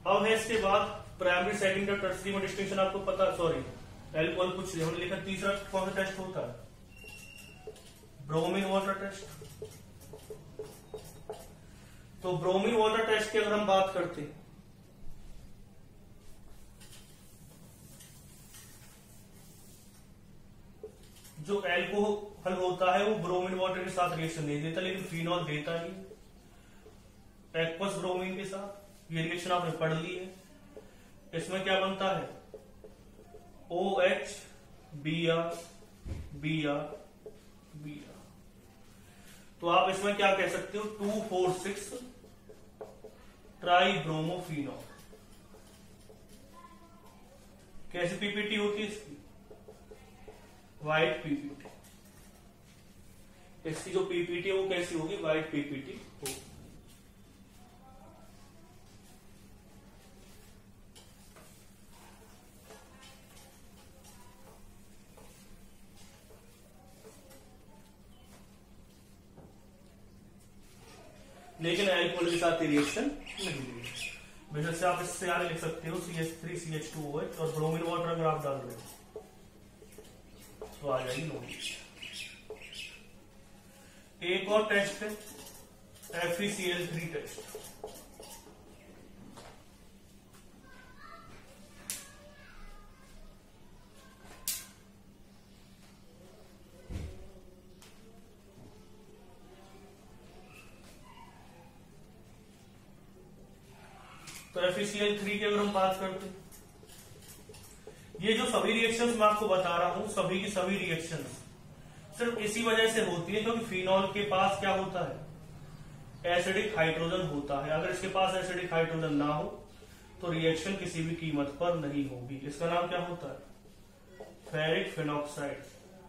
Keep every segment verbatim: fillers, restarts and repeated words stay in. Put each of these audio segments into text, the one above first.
अब है इसके बाद प्राइमरी सेकेंडरी और टर्सरी में डिस्टिंक्शन आपको पता, सॉरी एल्कोहल कुछ नहीं, हमने लिखा तीसरा कौन सा टेस्ट होता है, ब्रोमीन वाटर टेस्ट। तो ब्रोमीन वाटर टेस्ट की अगर हम बात करते हैं, जो एल्कोहल होता है वो ब्रोमीन वाटर के साथ रिएक्शन नहीं देता, लेकिन फिनॉल देता ही एक्वस ब्रोमीन के साथ। ये रिएक्शन आपने पढ़ ली है। इसमें क्या बनता है, O H B R B R B R. तो आप इसमें क्या कह सकते हो, two four six tri bromophenol. कैसी पीपीटी होती है इसकी, व्हाइट पीपीटी। इसकी जो पीपीटी है वो कैसी होगी, व्हाइट पीपीटी होगी। लेकिन एल्कोहल के साथ रिएक्शन नहीं देगी। बेशक से आप इससे आगे लिख सकते हो C H three C H two O H और ब्रोमीन वाटर अगर आप डाल रहे हो तो आ जाएगी नो। एक और टेस्ट है F E C L three test. तो F E C L three की अगर हम बात करते हैं, ये जो सभी रिएक्शंस मैं आपको बता रहा हूं, सभी की सभी रिएक्शंस सिर्फ इसी वजह से होती है क्योंकि फिनॉल के पास क्या होता है, एसिडिक हाइड्रोजन होता है। अगर इसके पास एसिडिक हाइड्रोजन ना हो तो रिएक्शन किसी भी कीमत पर नहीं होगी। इसका नाम क्या होता है, फेरिक फिनॉक्साइड।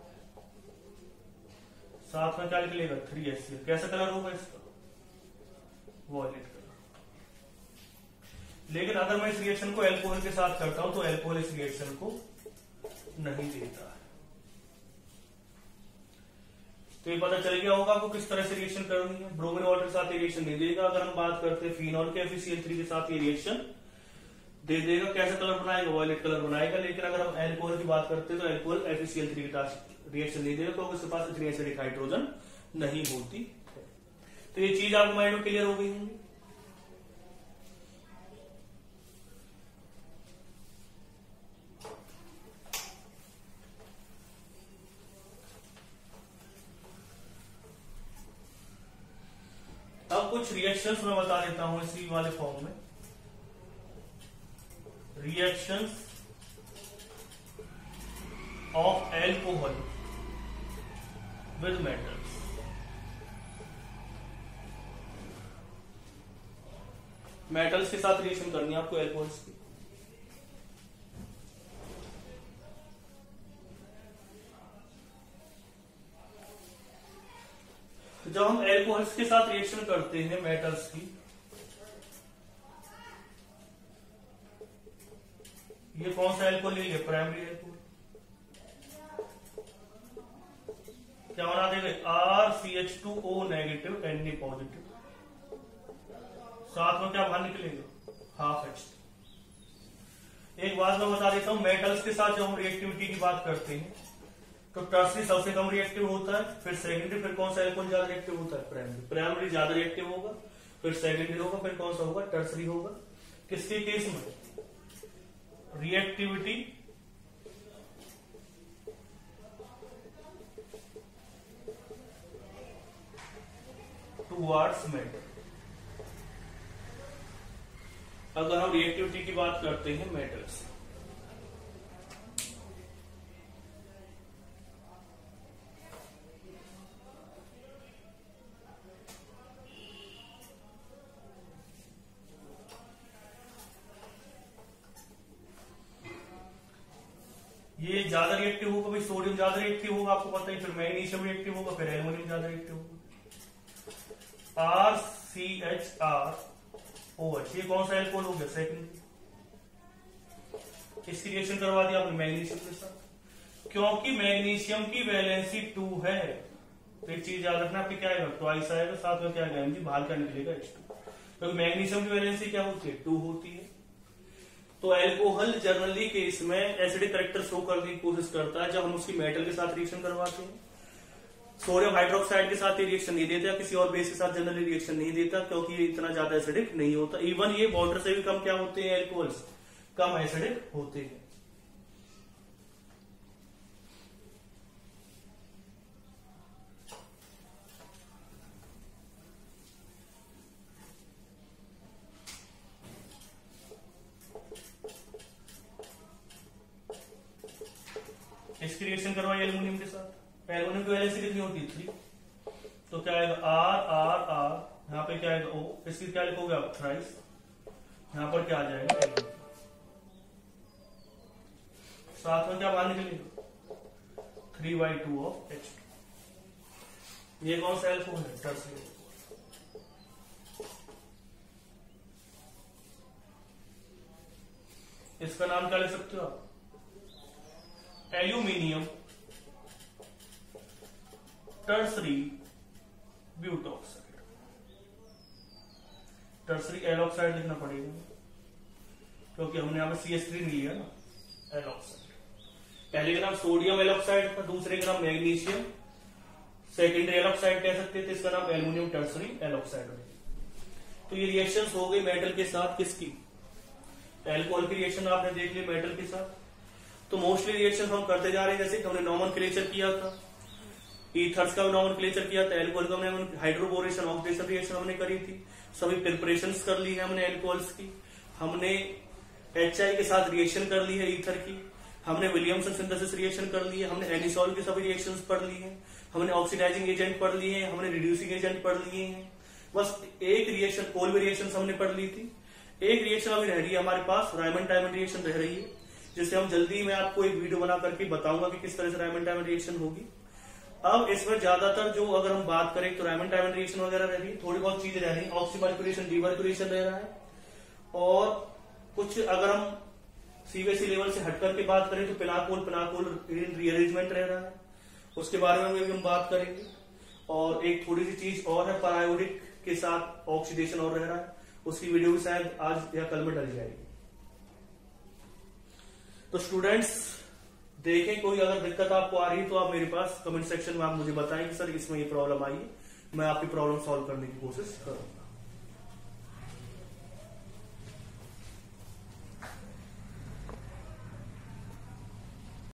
साथ में क्या निकलेगा, थ्री एच सी एल। कैसा कलर होगा इसका, वॉयलेट कलर। लेकिन अगर मैं इस रिएक्शन को एल्कोहल के साथ करता हूं तो एल्कोहल इस रिएक्शन को नहीं देता है। तो ये पता चल गया होगा आपको किस तरह से रिएक्शन करनी है। ब्रोमीन वाटर के साथ ये रिएक्शन नहीं देगा। अगर हम बात करते हैं फिनॉल के, F E C L three के साथ ये रिएक्शन दे देगा। कैसा कलर बनाएगा, वॉयलेट कलर बनाएगा। लेकिन अगर हम एल्कोहल की बात करते हैं तो alcohol F E C L three के साथ रिएक्शन नहीं देगा क्योंकि उसके पास इतनी एसिडिक हाइड्रोजन नहीं होती। तो ये चीज आपको माइंड में क्लियर हो गई होंगी। अब कुछ रिएक्शंस मैं बता देता हूं इसी वाले फॉर्म में। Reactions of alcohol with metals. Metals के साथ रिएक्शन करनी है आपको एल्कोहल्स की। जब हम एल्कोहल्स के साथ रिएक्शन करते हैं मेटल्स की, ये कौन सा एल्कोहल है, प्राइमरी एल्कोहल। क्या बना देंगे, R C H two O negative N A positive. साथ में क्या बाहर निकलेगा, हाफ एच। एक बात मैं बता देता हूं, मेटल्स के साथ जब हम रिएक्टिविटी की बात करते हैं तो टर्सरी सबसे कम रिएक्टिव होता है, फिर सेकेंडरी, फिर कौन सा एल्कोहल ज्यादा रिएक्टिव होता है, प्राइमरी। प्राइमरी ज्यादा रिएक्टिव होगा, फिर सेकेंडरी होगा, फिर कौन सा होगा, टर्सरी होगा। किसके केस में, रिएक्टिविटी टुवर्ड्स मेटल। अगर हम रिएक्टिविटी की बात करते हैं मेटल्स, ये ज्यादा रिएक्टिव होगा भाई, सोडियम ज्यादा रिएक्टिव होगा आपको पता ही, फिर मैग्नीशियम रिएक्टिव होगा, फिर एल्युमिनियम ज्यादा रिएक्टिव होगा। R C H R O H, ये कौन सा एल्कोहल हो गया, सेकेंडरी। इसकी रिएक्शन करवा दिया आपने मैग्नीशियम के साथ, क्योंकि मैग्नीशियम की वैलेंसी टू है। तो एक चीज याद रखना, आपकी क्या आएगा, ट्वाइस आएगा, साथ में क्या आएगा, बाहर क्या निकलेगा, एच टू। क्योंकि मैग्नीशियम की वैलेंसी क्या होती है, टू होती है। तो एल्कोहल जनरली केस में एसिडिक करेक्टर शो करने की कोशिश करता है जब हम उसकी मेटल के साथ रिएक्शन करवाते हैं। सोडियम हाइड्रोक्साइड के साथ ये रिएक्शन नहीं देता, किसी और बेस के साथ जनरली रिएक्शन नहीं देता, क्योंकि ये इतना ज्यादा एसिडिक नहीं होता। इवन ये वाटर से भी कम क्या होते हैं, एल्कोहल्स कम एसिडिक होते हैं। इसकी रिएक्शन करवाई एल्यूमिनियम के साथ। एल्यूमिनियम की वैलेंसी कितनी होती है, थ्री। तो क्या आएगा, आर आर आर, यहाँ पे क्या आएगा, ओ। इसकी क्या लिखोगे आप, थ्राइस। यहाँ पर क्या आ जाएगा, साथ में क्या बाहर निकलेगा, three by two of H. ये कौन सा एल्कोहल है, टर्सरी। इसका नाम क्या लिख सकते हो आप, aluminium tertiary butoxide. Tertiary alkoxide लिखना पड़ेगा क्योंकि हमने यहां पर सी एस थ्री नहीं लिया ना, एलॉक्साइड। पहले का नाम सोडियम एलॉक्साइड था, दूसरे का नाम मैग्नीशियम सेकेंडरी एलॉक्साइड कह सकते थे, इसका नाम एल्यूमिनियम टर्सरी एलॉक्साइड। तो ये रिएक्शन हो गई मेटल के साथ, किसकी, एल्कोहल की रिएक्शन आपने देख ली मेटल के साथ। तो मोस्टली रिएक्शन हम करते जा रहे हैं, जैसे हमने नॉमेनक्लेचर किया था, ईथर्स का नॉमेनक्लेचर किया था, एल्कोहल का हमने हाइड्रोबोरेशन ऑक्सीडेशन रिएक्शन हमने करी थी, सभी प्रिपरेशंस कर ली है हमने एल्कोहल्स की। हमने एचआई के साथ रिएक्शन कर ली है ईथर की, हमने विलियमसन सिंथेसिस रिएक्शन कर ली है, हमने एनिसोल की सभी रिएक्शंस पढ़ ली है, हमने ऑक्सीडाइजिंग एजेंट पढ़ लिए हैं, हमने रिड्यूसिंग एजेंट पढ़ लिए हैं। बस एक रिएक्शन, कोलवे रिएक्शन हमने पढ़ ली थी। एक रिएक्शन अभी रह रही है हमारे पास, रायमंड डायमंड रिएक्शन रह रही है, जिससे हम जल्दी मैं आपको एक वीडियो बना करके बताऊंगा कि किस तरह से रायमंड डायमंड रिएक्शन होगी। अब इसमें ज्यादातर जो अगर हम बात करें तो रायमंड डायमंड रिएक्शन वगैरह रह रही है, थोड़ी बहुत चीजें रह रही है, ऑक्सीमर्क्यूरेशन डीमर्क्यूरेशन रह रहा है, और कुछ अगर हम सीबीएसई लेवल से हटकर के बात करें तो पिनाकोल पिनाकोल रीअरेंजमेंट रह रहा है, उसके बारे में भी हम बात करेंगे। और एक थोड़ी सी चीज और है, परायोडिक के साथ ऑक्सीडेशन और रह रहा है, उसकी वीडियो भी शायद आज या कल में डल जाएगी। तो स्टूडेंट्स देखें, कोई अगर दिक्कत आपको आ रही है तो आप मेरे पास कमेंट सेक्शन में आप मुझे बताएं कि सर इसमें ये प्रॉब्लम आई है, मैं आपकी प्रॉब्लम सॉल्व करने की कोशिश करूंगा।